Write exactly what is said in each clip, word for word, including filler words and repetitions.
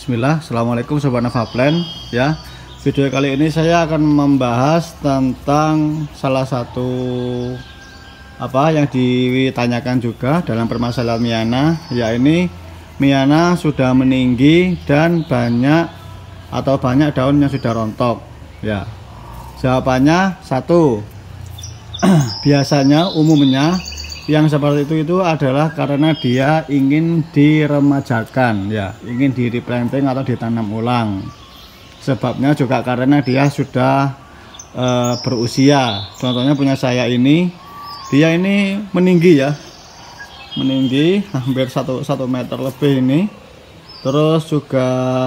Bismillah, assalamualaikum sobat Novaplan ya. Video kali ini saya akan membahas tentang salah satu apa yang ditanyakan juga dalam permasalahan Miana, ya ini Miana sudah meninggi dan banyak atau banyak daun yang sudah rontok ya. Jawabannya satu, biasanya umumnya yang seperti itu itu adalah karena dia ingin diremajakan ya, ingin di replanting atau ditanam ulang. Sebabnya juga karena dia sudah e, berusia. Contohnya punya saya ini, dia ini meninggi ya, meninggi hampir satu satu meter lebih ini. Terus juga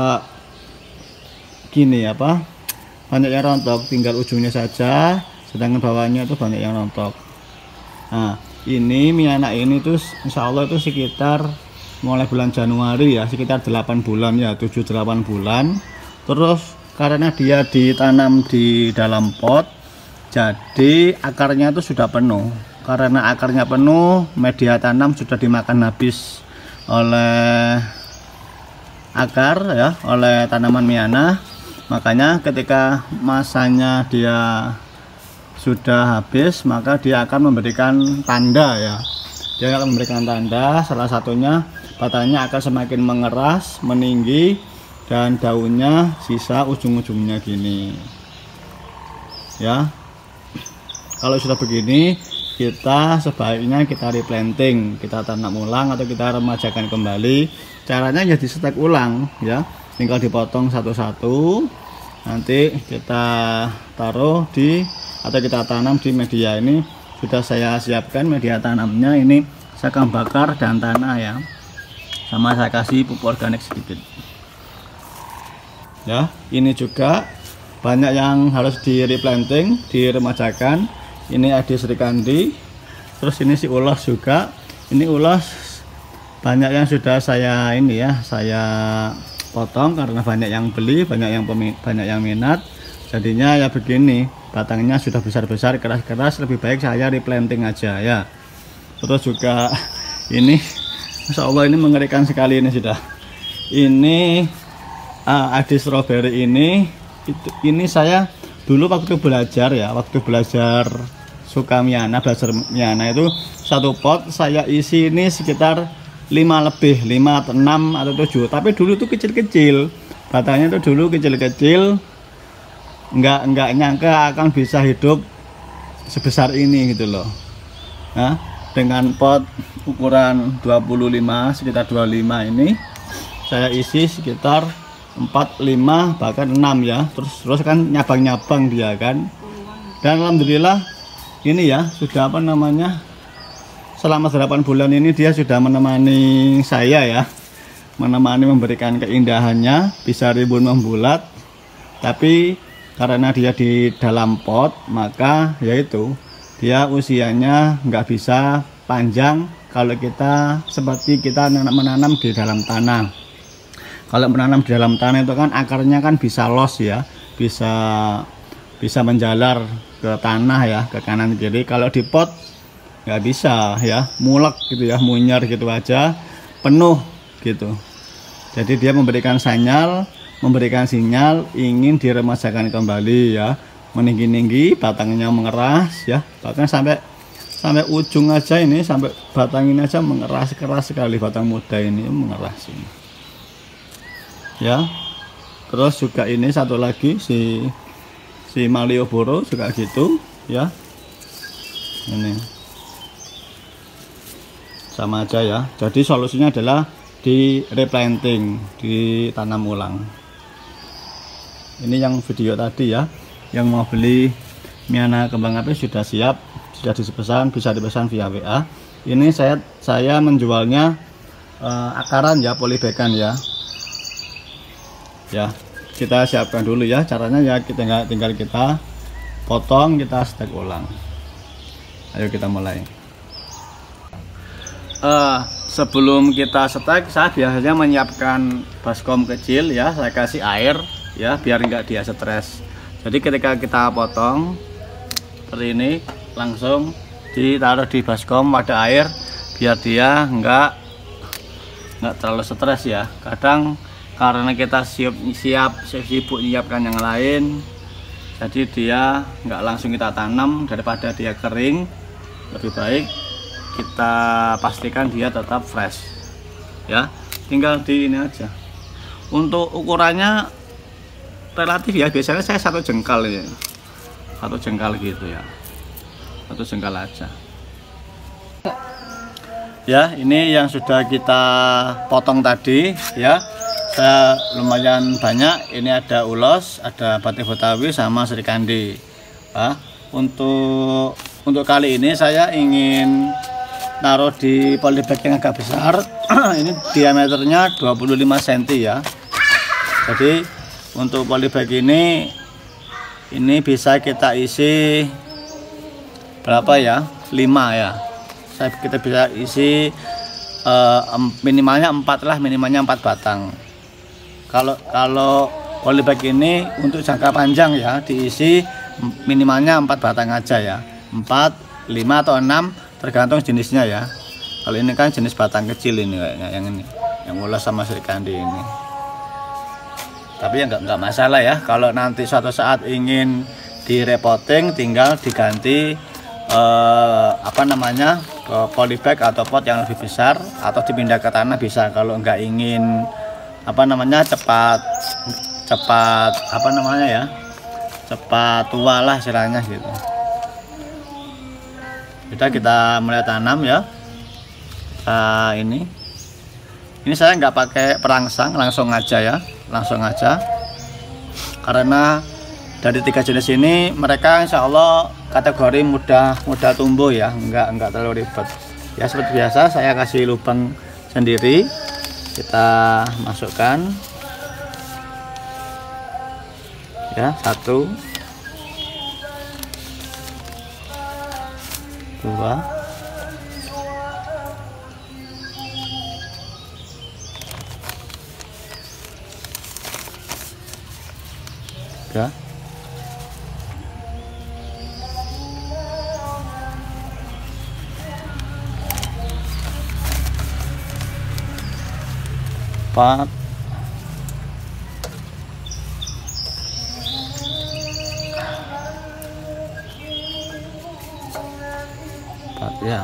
gini apa, banyak yang rontok, tinggal ujungnya saja, sedangkan bawahnya itu banyak yang rontok. Nah, ini Miana ini tuh insya Allah itu sekitar mulai bulan Januari ya, sekitar delapan bulan ya, tujuh delapan bulan. Terus karena dia ditanam di dalam pot, jadi akarnya itu sudah penuh. Karena akarnya penuh, media tanam sudah dimakan habis oleh akar ya, oleh tanaman Miana. Makanya ketika masanya dia sudah habis, maka dia akan memberikan tanda ya, dia akan memberikan tanda, salah satunya batangnya akan semakin mengeras, meninggi, dan daunnya sisa ujung-ujungnya gini ya. Kalau sudah begini, kita sebaiknya kita replanting, kita tanam ulang atau kita remajakan kembali. Caranya ya disetek ulang ya, tinggal dipotong satu-satu, nanti kita taruh di atau kita tanam di media ini. Sudah saya siapkan media tanamnya, ini sekam bakar dan tanah ya, sama saya kasih pupuk organik sedikit ya. Ini juga banyak yang harus di replanting, diremajakan. Ini Adi Srikandi, terus ini si ulos juga. Ini ulos banyak yang sudah saya ini ya, saya potong karena banyak yang beli, banyak yang banyak yang minat. Jadinya ya begini, batangnya sudah besar-besar, keras-keras, lebih baik saya replanting aja ya. Terus juga ini Masya Allah, ini mengerikan sekali ini sudah. Ini uh, Adi Strawberry ini itu, ini saya dulu waktu belajar ya, waktu belajar suka Miana, belajar Miana itu satu pot saya isi ini sekitar lima lebih, lima atau enam atau tujuh. Tapi dulu tuh kecil-kecil, batangnya tuh dulu kecil-kecil, nggak nggak nyangka akan bisa hidup sebesar ini gitu loh. Nah, dengan pot ukuran dua puluh lima, sekitar dua puluh lima ini saya isi sekitar empat, lima, bahkan enam ya. Terus terus kan nyabang-nyabang dia kan. Dan alhamdulillah ini ya sudah apa namanya, selama delapan bulan ini dia sudah menemani saya ya, menemani memberikan keindahannya, bisa rimbun membulat. Tapi karena dia di dalam pot, maka yaitu dia usianya nggak bisa panjang kalau kita seperti kita menanam di dalam tanah. Kalau menanam di dalam tanah itu kan akarnya kan bisa los ya, bisa bisa menjalar ke tanah ya, ke kanan kiri. Kalau di pot nggak bisa ya, mulek gitu ya, munyar gitu aja, penuh gitu. Jadi dia memberikan sinyal, memberikan sinyal ingin diremajakan kembali ya, meninggi-tinggi, batangnya mengeras ya, bahkan sampai sampai ujung aja ini, sampai batang ini aja mengeras, keras sekali batang muda ini, mengeras ini ya. Terus juga ini satu lagi si si Malioboro juga gitu ya, ini sama aja ya. Jadi solusinya adalah di replanting, ditanam ulang. Ini yang video tadi ya, yang mau beli Miana kembang api sudah siap, sudah dipesan, bisa dipesan via W A. Ini saya saya menjualnya uh, akaran ya, polybagan ya. Ya, kita siapkan dulu ya. Caranya ya kita tinggal, tinggal kita potong, kita stek ulang. Ayo kita mulai. Uh, sebelum kita stek, saya biasanya menyiapkan baskom kecil ya, saya kasih air ya biar enggak dia stres. Jadi ketika kita potong seperti ini, langsung ditaruh di baskom wadah air biar dia enggak nggak terlalu stres ya. Kadang karena kita siap siap sibuk menyiapkan yang lain, jadi dia nggak langsung kita tanam. Daripada dia kering, lebih baik kita pastikan dia tetap fresh ya. Tinggal di ini aja. Untuk ukurannya relatif ya, biasanya saya satu jengkal ya, satu jengkal gitu ya, satu jengkal aja ya. Ini yang sudah kita potong tadi ya, saya lumayan banyak. Ini ada ulos, ada batik Betawi sama serikandi ya. Untuk untuk kali ini saya ingin naruh di polybag yang agak besar. Ini diameternya dua puluh lima sentimeter ya. Jadi untuk polybag ini ini bisa kita isi berapa ya, lima ya. Saya kita bisa isi uh, minimalnya empat lah, minimalnya empat batang. Kalau kalau polybag ini untuk jangka panjang ya, diisi minimalnya empat batang aja ya, empat, lima atau enam tergantung jenisnya ya. Kalau ini kan jenis batang kecil ini kayaknya, yang ini yang ulos sama serikandi ini. Tapi ya nggak nggak masalah ya, kalau nanti suatu saat ingin direpotting tinggal diganti eh, apa namanya ke polybag atau pot yang lebih besar, atau dipindah ke tanah bisa. Kalau nggak ingin apa namanya cepat cepat apa namanya ya, cepat tua lah istilahnya gitu, kita kita mulai tanam ya. Nah, ini ini saya nggak pakai perangsang, langsung aja ya, langsung aja. Karena dari tiga jenis ini mereka insya Allah kategori mudah mudah tumbuh ya, nggak nggak terlalu ribet ya. Seperti biasa saya kasih lubang sendiri, kita masukkan ya, satu, dua, tiga, empat, empat ya,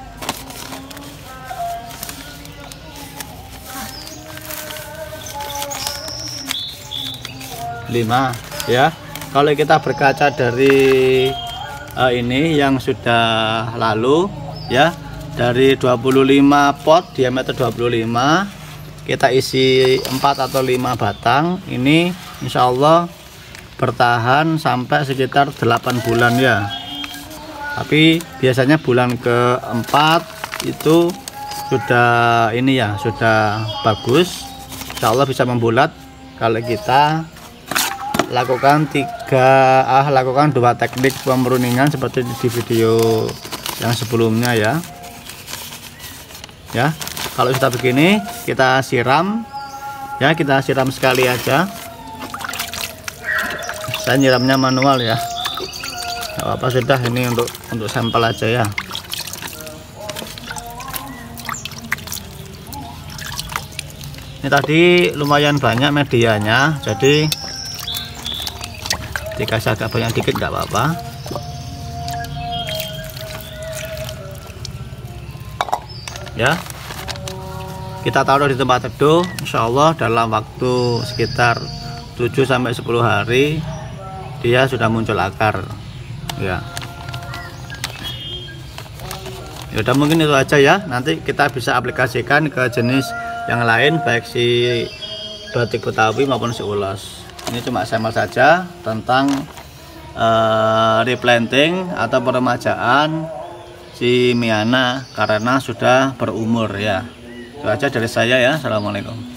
lima ya. Kalau kita berkaca dari uh, ini yang sudah lalu ya, dari dua puluh lima pot diameter dua puluh lima, kita isi empat atau lima batang. Ini insya Allah bertahan sampai sekitar delapan bulan ya. Tapi biasanya bulan keempat itu sudah ini ya, sudah bagus, insya Allah bisa membulat kalau kita lakukan tiga ah lakukan dua teknik pemruningan seperti di video yang sebelumnya ya. Ya, kalau sudah begini kita siram ya, kita siram sekali aja. Saya nyiramnya manual ya, nggak apa-apa, sudah ini untuk untuk sampel aja ya. Ini tadi lumayan banyak medianya, jadi dikasih agak banyak dikit nggak apa-apa ya. Kita taruh di tempat teduh, insya Allah dalam waktu sekitar tujuh sampai sepuluh hari dia sudah muncul akar ya. Ya udah, mungkin itu aja ya. Nanti kita bisa aplikasikan ke jenis yang lain, baik si batik Betawi maupun si ulos. Ini cuma sampel saja tentang uh, replanting atau peremajaan si Miana karena sudah berumur ya. Itu aja dari saya ya. Assalamualaikum.